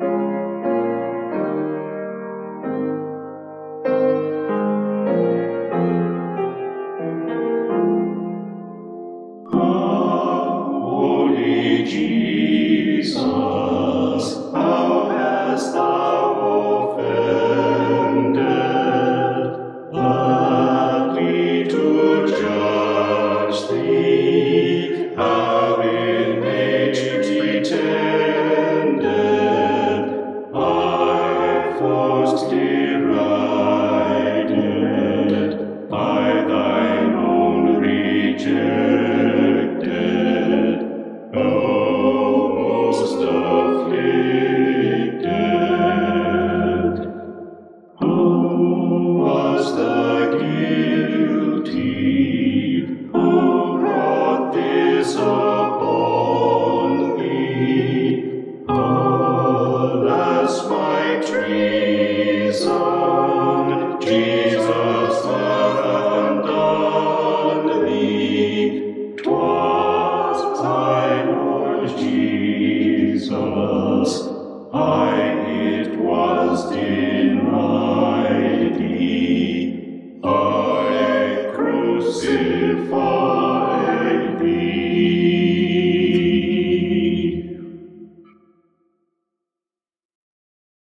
Holy Jesus, how hast thou offended, gladly to judge thee, having made pretended, by force derided, by thine own rejected, O most afflicted. Who was the guilty who brought this upon thee? Alas, my treason, Jesus hath undone thee. 'Twas my Lord Jesus, it was